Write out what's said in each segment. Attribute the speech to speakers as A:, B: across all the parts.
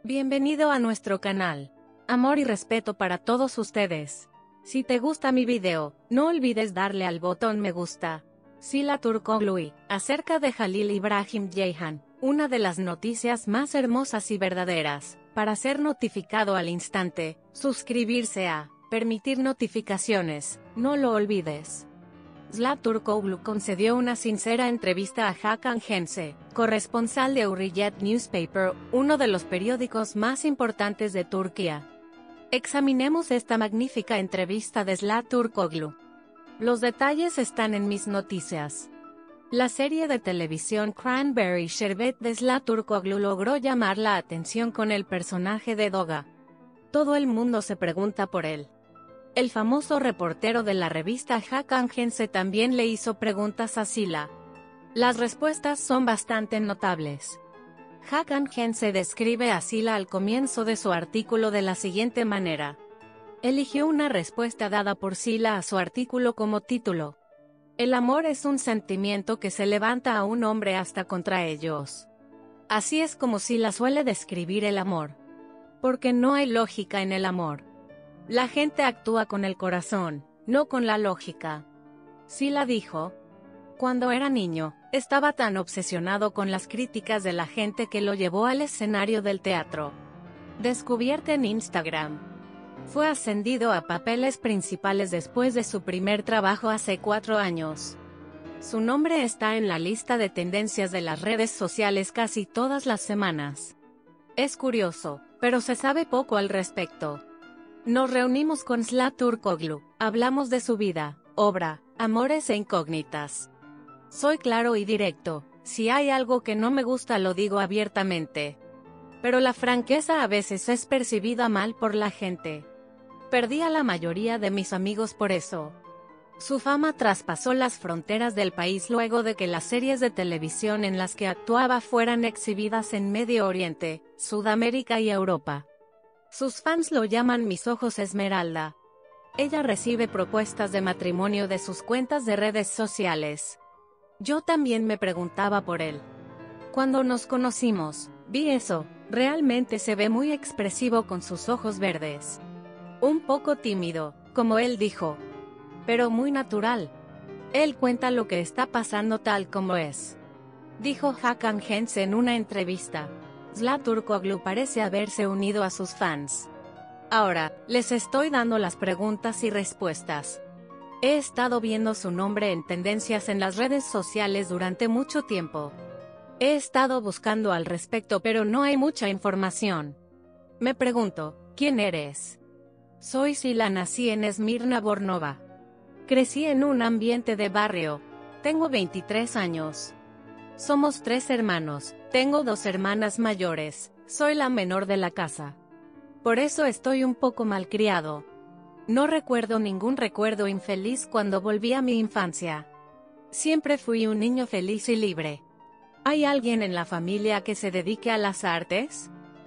A: Bienvenido a nuestro canal. Amor y respeto para todos ustedes. Si te gusta mi video, no olvides darle al botón me gusta. Sıla Türkoğlu, acerca de Halil İbrahim Ceyhan, una de las noticias más hermosas y verdaderas. Para ser notificado al instante, suscribirse a, permitir notificaciones, no lo olvides. Sıla Türkoğlu concedió una sincera entrevista a Hakan Şense, corresponsal de Hürriyet Newspaper, uno de los periódicos más importantes de Turquía. Examinemos esta magnífica entrevista de Sıla Türkoğlu. Los detalles están en mis noticias. La serie de televisión Cranberry Sherbet de Sıla Türkoğlu logró llamar la atención con el personaje de Doga. Todo el mundo se pregunta por él. El famoso reportero de la revista Hakan Şense también le hizo preguntas a Sıla. Las respuestas son bastante notables. Hakan Şense describe a Sıla al comienzo de su artículo de la siguiente manera. Eligió una respuesta dada por Sıla a su artículo como título. El amor es un sentimiento que se levanta a un hombre hasta contra ellos. Así es como Sıla suele describir el amor. Porque no hay lógica en el amor. La gente actúa con el corazón, no con la lógica. Sıla dijo. Cuando era niño, estaba tan obsesionado con las críticas de la gente que lo llevó al escenario del teatro. Descubierta en Instagram. Fue ascendido a papeles principales después de su primer trabajo hace 4 años. Su nombre está en la lista de tendencias de las redes sociales casi todas las semanas. Es curioso, pero se sabe poco al respecto. Nos reunimos con Sıla Türkoğlu, hablamos de su vida, obra, amores e incógnitas. Soy claro y directo, si hay algo que no me gusta lo digo abiertamente. Pero la franqueza a veces es percibida mal por la gente. Perdí a la mayoría de mis amigos por eso. Su fama traspasó las fronteras del país luego de que las series de televisión en las que actuaba fueran exhibidas en Medio Oriente, Sudamérica y Europa. Sus fans lo llaman Mis Ojos Esmeralda. Ella recibe propuestas de matrimonio de sus cuentas de redes sociales. Yo también me preguntaba por él. Cuando nos conocimos, vi eso, realmente se ve muy expresivo con sus ojos verdes. Un poco tímido, como él dijo. Pero muy natural. Él cuenta lo que está pasando tal como es. Dijo Hakan Şense en una entrevista. Sıla Türkoğlu parece haberse unido a sus fans. Ahora, les estoy dando las preguntas y respuestas. He estado viendo su nombre en tendencias en las redes sociales durante mucho tiempo. He estado buscando al respecto pero no hay mucha información. Me pregunto, ¿quién eres? Soy Sıla, nací en Esmirna, Bornova. Crecí en un ambiente de barrio. Tengo 23 años. Somos 3 hermanos, tengo 2 hermanas mayores, soy la menor de la casa. Por eso estoy un poco malcriado. No recuerdo ningún recuerdo infeliz cuando volví a mi infancia. Siempre fui un niño feliz y libre. ¿Hay alguien en la familia que se dedique a las artes?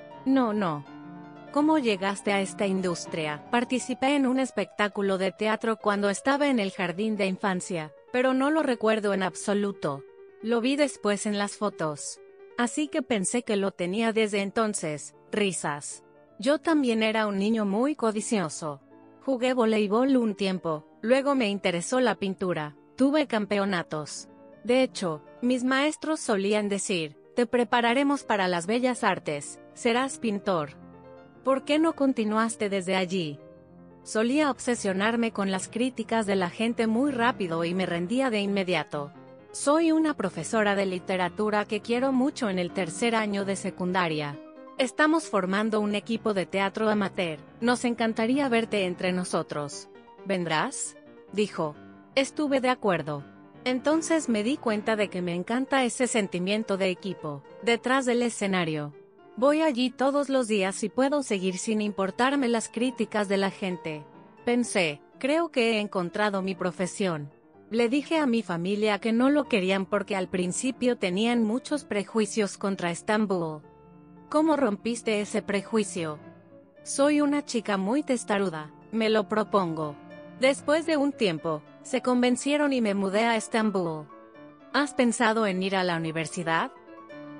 A: No. ¿Cómo llegaste a esta industria? Participé en un espectáculo de teatro cuando estaba en el jardín de infancia, pero no lo recuerdo en absoluto. Lo vi después en las fotos. Así que pensé que lo tenía desde entonces. Risas. Yo también era un niño muy codicioso. Jugué voleibol un tiempo, luego me interesó la pintura. Tuve campeonatos. De hecho, mis maestros solían decir, te prepararemos para las bellas artes, serás pintor. ¿Por qué no continuaste desde allí? Solía obsesionarme con las críticas de la gente muy rápido y me rendía de inmediato. Soy una profesora de literatura que quiero mucho en el 3er año de secundaria. Estamos formando un equipo de teatro amateur, nos encantaría verte entre nosotros. ¿Vendrás? Dijo. Estuve de acuerdo. Entonces me di cuenta de que me encanta ese sentimiento de equipo, detrás del escenario. Voy allí todos los días y puedo seguir sin importarme las críticas de la gente. Pensé, creo que he encontrado mi profesión. Le dije a mi familia que no lo querían porque al principio tenían muchos prejuicios contra Estambul. ¿Cómo rompiste ese prejuicio? Soy una chica muy testaruda, me lo propongo. Después de un tiempo, se convencieron y me mudé a Estambul. ¿Has pensado en ir a la universidad?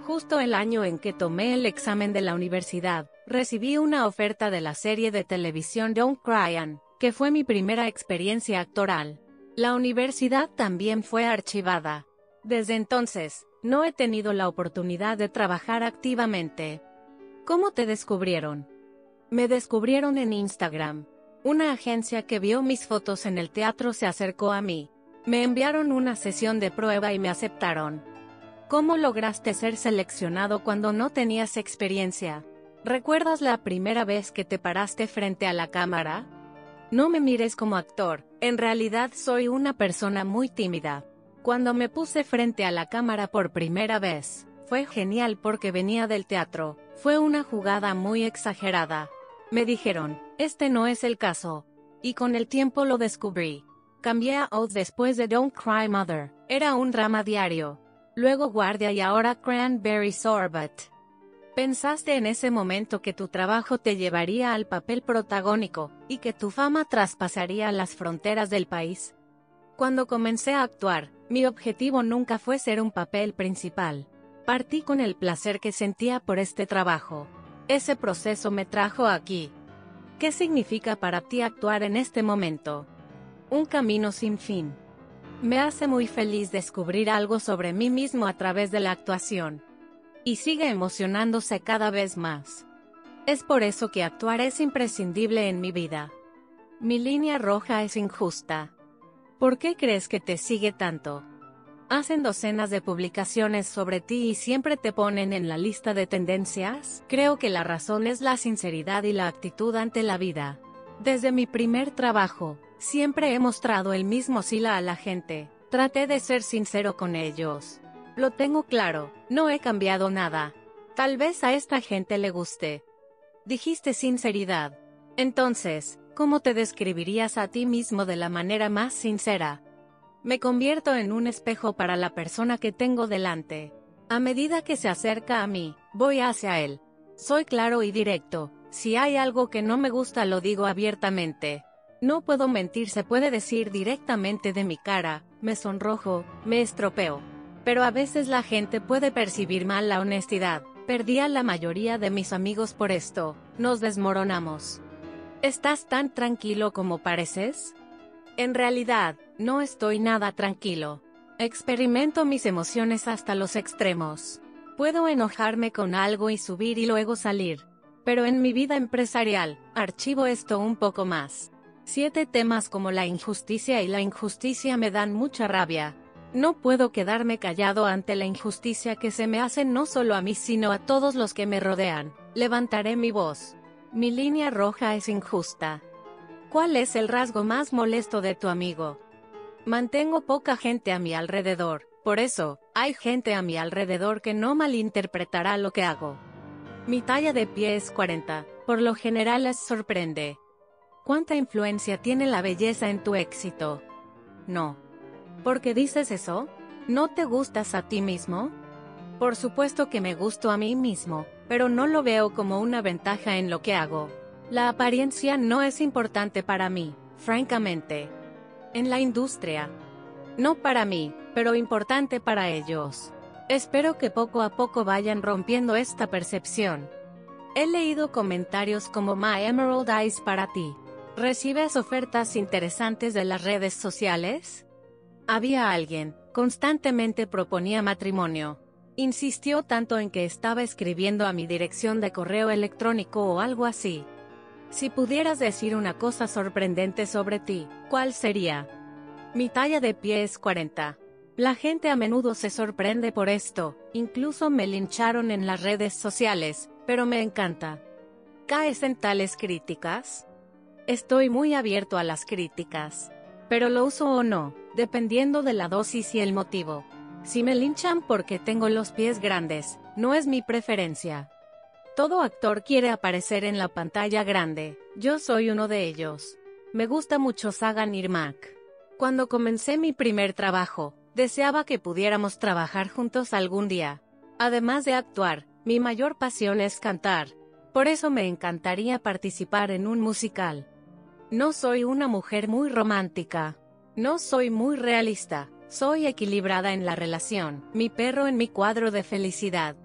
A: Justo el año en que tomé el examen de la universidad, recibí una oferta de la serie de televisión Don't Cry Anne, que fue mi primera experiencia actoral. La universidad también fue archivada. Desde entonces, no he tenido la oportunidad de trabajar activamente. ¿Cómo te descubrieron? Me descubrieron en Instagram. Una agencia que vio mis fotos en el teatro se acercó a mí. Me enviaron una sesión de prueba y me aceptaron. ¿Cómo lograste ser seleccionado cuando no tenías experiencia? ¿Recuerdas la primera vez que te paraste frente a la cámara? No me mires como actor, en realidad soy una persona muy tímida. Cuando me puse frente a la cámara por primera vez, fue genial porque venía del teatro, fue una jugada muy exagerada. Me dijeron, este no es el caso. Y con el tiempo lo descubrí. Cambié a Oath después de Don't Cry Mother, era un drama diario. Luego Guardia y ahora Cranberry Sorbet. ¿Pensaste en ese momento que tu trabajo te llevaría al papel protagónico, y que tu fama traspasaría las fronteras del país? Cuando comencé a actuar, mi objetivo nunca fue ser un papel principal. Partí con el placer que sentía por este trabajo. Ese proceso me trajo aquí. ¿Qué significa para ti actuar en este momento? Un camino sin fin. Me hace muy feliz descubrir algo sobre mí mismo a través de la actuación. Y sigue emocionándose cada vez más. Es por eso que actuar es imprescindible en mi vida. Mi línea roja es injusta. ¿Por qué crees que te sigue tanto? Hacen docenas de publicaciones sobre ti y siempre te ponen en la lista de tendencias. Creo que la razón es la sinceridad y la actitud ante la vida. Desde mi primer trabajo, siempre he mostrado el mismo sila a la gente. Traté de ser sincero con ellos. Lo tengo claro, no he cambiado nada. Tal vez a esta gente le guste. Dijiste sinceridad. Entonces, ¿cómo te describirías a ti mismo de la manera más sincera? Me convierto en un espejo para la persona que tengo delante. A medida que se acerca a mí, voy hacia él. Soy claro y directo. Si hay algo que no me gusta lo digo abiertamente. No puedo mentir, se puede decir directamente de mi cara, me sonrojo, me estropeo. Pero a veces la gente puede percibir mal la honestidad. Perdí a la mayoría de mis amigos por esto, nos desmoronamos. ¿Estás tan tranquilo como pareces? En realidad, no estoy nada tranquilo. Experimento mis emociones hasta los extremos. Puedo enojarme con algo y subir y luego salir. Pero en mi vida empresarial, archivo esto un poco más. 7 temas como la injusticia y la injusticia me dan mucha rabia. No puedo quedarme callado ante la injusticia que se me hace no solo a mí sino a todos los que me rodean. Levantaré mi voz. Mi línea roja es injusta. ¿Cuál es el rasgo más molesto de tu amigo? Mantengo poca gente a mi alrededor, por eso, hay gente a mi alrededor que no malinterpretará lo que hago. Mi talla de pie es 40, por lo general les sorprende. ¿Cuánta influencia tiene la belleza en tu éxito? No. ¿Por qué dices eso? ¿No te gustas a ti mismo? Por supuesto que me gusto a mí mismo, pero no lo veo como una ventaja en lo que hago. La apariencia no es importante para mí, francamente. En la industria. No para mí, pero importante para ellos. Espero que poco a poco vayan rompiendo esta percepción. He leído comentarios como My Emerald Eyes para ti. ¿Recibes ofertas interesantes de las redes sociales? Había alguien, constantemente proponía matrimonio. Insistió tanto en que estaba escribiendo a mi dirección de correo electrónico o algo así. Si pudieras decir una cosa sorprendente sobre ti, ¿cuál sería? Mi talla de pie es 40. La gente a menudo se sorprende por esto, incluso me lincharon en las redes sociales, pero me encanta. ¿Caes en tales críticas? Estoy muy abierto a las críticas. Pero lo uso o no, dependiendo de la dosis y el motivo. Si me linchan porque tengo los pies grandes, no es mi preferencia. Todo actor quiere aparecer en la pantalla grande, yo soy uno de ellos. Me gusta mucho Sagan Irmak. Cuando comencé mi primer trabajo, deseaba que pudiéramos trabajar juntos algún día. Además de actuar, mi mayor pasión es cantar. Por eso me encantaría participar en un musical. No soy una mujer muy romántica. No soy muy realista. Soy equilibrada en la relación, mi perro en mi cuadro de felicidad.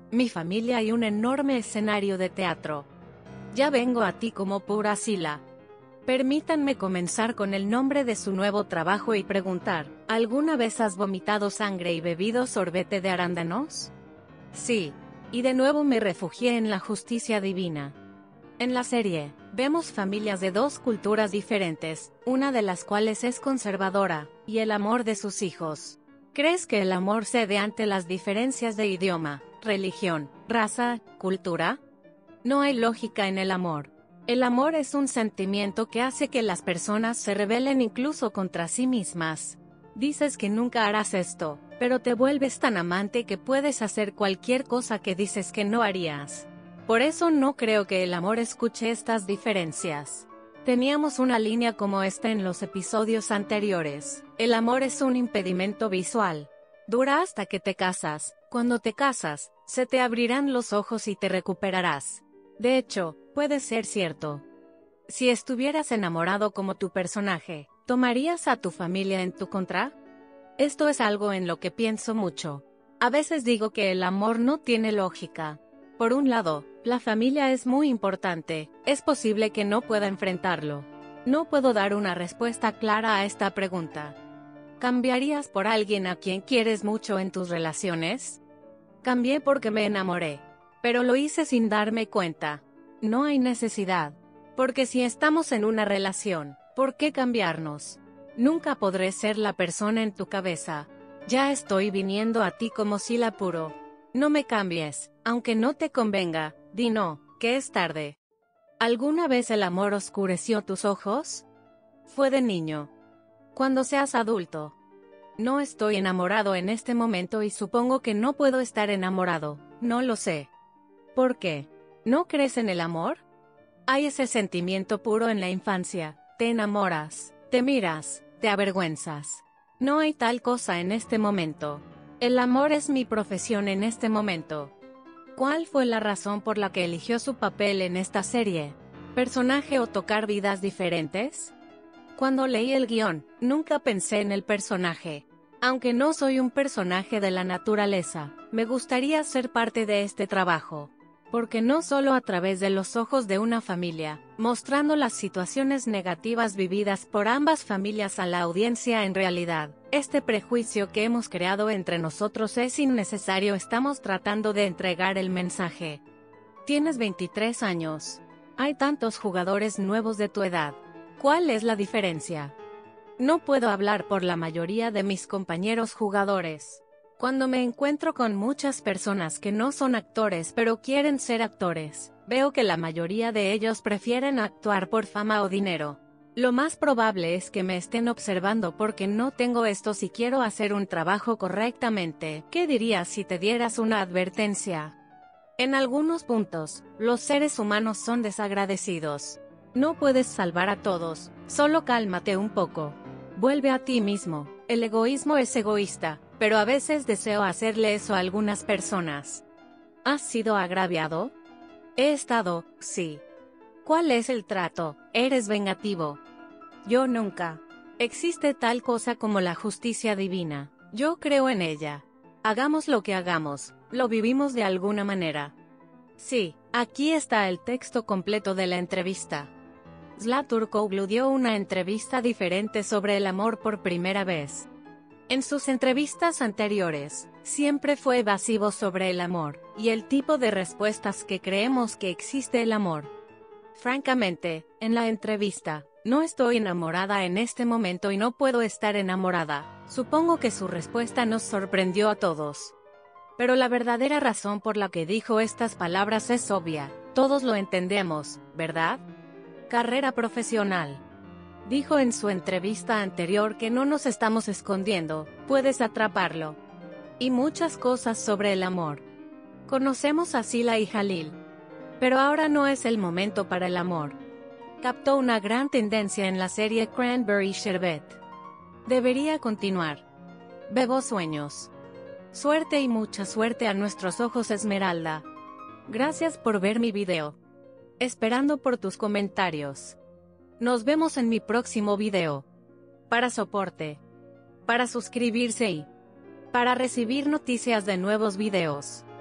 A: mi familia y un enorme escenario de teatro. Ya vengo a ti como pura Sila. Permítanme comenzar con el nombre de su nuevo trabajo y preguntar, ¿alguna vez has vomitado sangre y bebido sorbete de arándanos? Sí. Y de nuevo me refugié en la justicia divina. En la serie, vemos familias de dos culturas diferentes, una de las cuales es conservadora, y el amor de sus hijos. ¿Crees que el amor cede ante las diferencias de idioma, religión, raza, cultura? No hay lógica en el amor. El amor es un sentimiento que hace que las personas se rebelen incluso contra sí mismas. Dices que nunca harás esto, pero te vuelves tan amante que puedes hacer cualquier cosa que dices que no harías. Por eso no creo que el amor escuche estas diferencias. Teníamos una línea como esta en los episodios anteriores. El amor es un impedimento visual. Dura hasta que te casas. Cuando te casas, se te abrirán los ojos y te recuperarás. De hecho, puede ser cierto. Si estuvieras enamorado como tu personaje, ¿tomarías a tu familia en tu contra? Esto es algo en lo que pienso mucho. A veces digo que el amor no tiene lógica. Por un lado, la familia es muy importante, es posible que no pueda enfrentarlo. No puedo dar una respuesta clara a esta pregunta. ¿Cambiarías por alguien a quien quieres mucho en tus relaciones? Cambié porque me enamoré. Pero lo hice sin darme cuenta. No hay necesidad. Porque si estamos en una relación, ¿por qué cambiarnos? Nunca podré ser la persona en tu cabeza. Ya estoy viniendo a ti como Sila puro. No me cambies, aunque no te convenga, di no, que es tarde. ¿Alguna vez el amor oscureció tus ojos? Fue de niño. Cuando seas adulto. No estoy enamorado en este momento y supongo que no puedo estar enamorado, no lo sé. ¿Por qué? ¿No crees en el amor? Hay ese sentimiento puro en la infancia, te enamoras, te miras, te avergüenzas. No hay tal cosa en este momento. El amor es mi profesión en este momento. ¿Cuál fue la razón por la que eligió su papel en esta serie? ¿Personaje o tocar vidas diferentes? Cuando leí el guión, nunca pensé en el personaje. Aunque no soy un personaje de la naturaleza, me gustaría ser parte de este trabajo. Porque no solo a través de los ojos de una familia, mostrando las situaciones negativas vividas por ambas familias a la audiencia en realidad, este prejuicio que hemos creado entre nosotros es innecesario. Estamos tratando de entregar el mensaje. Tienes 23 años. Hay tantos jugadores nuevos de tu edad. ¿Cuál es la diferencia? No puedo hablar por la mayoría de mis compañeros jugadores. Cuando me encuentro con muchas personas que no son actores pero quieren ser actores, veo que la mayoría de ellos prefieren actuar por fama o dinero. Lo más probable es que me estén observando porque no tengo esto si quiero hacer un trabajo correctamente. ¿Qué dirías si te dieras una advertencia? En algunos puntos, los seres humanos son desagradecidos. No puedes salvar a todos, solo cálmate un poco. Vuelve a ti mismo. El egoísmo es egoísta, pero a veces deseo hacerle eso a algunas personas. ¿Has sido agraviado? He estado, sí. ¿Cuál es el trato? ¿Eres vengativo? Yo nunca. Existe tal cosa como la justicia divina. Yo creo en ella. Hagamos lo que hagamos, lo vivimos de alguna manera. Sí, aquí está el texto completo de la entrevista. Zla Turkoglu dio una entrevista diferente sobre el amor por primera vez. En sus entrevistas anteriores, siempre fue evasivo sobre el amor, y el tipo de respuestas que creemos que existe el amor. Francamente, en la entrevista, no estoy enamorada en este momento y no puedo estar enamorada. Supongo que su respuesta nos sorprendió a todos. Pero la verdadera razón por la que dijo estas palabras es obvia, todos lo entendemos, ¿verdad? Carrera profesional. Dijo en su entrevista anterior que no nos estamos escondiendo, puedes atraparlo. Y muchas cosas sobre el amor. Conocemos a Sila y Halil. Pero ahora no es el momento para el amor. Captó una gran tendencia en la serie Cranberry Sherbet. Debería continuar. Bebo sueños. Suerte y mucha suerte a nuestros ojos Esmeralda. Gracias por ver mi video. Esperando por tus comentarios. Nos vemos en mi próximo video. Para soporte. Para suscribirse y para recibir noticias de nuevos videos.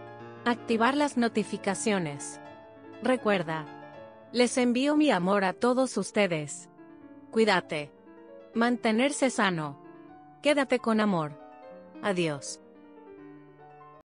A: Activar las notificaciones. Recuerda. Les envío mi amor a todos ustedes. Cuídate. Mantenerse sano. Quédate con amor. Adiós.